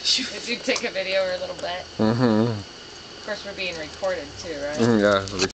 Did you take a video or a little bit? Mm-hmm. Of course, we're being recorded too, right? Yeah.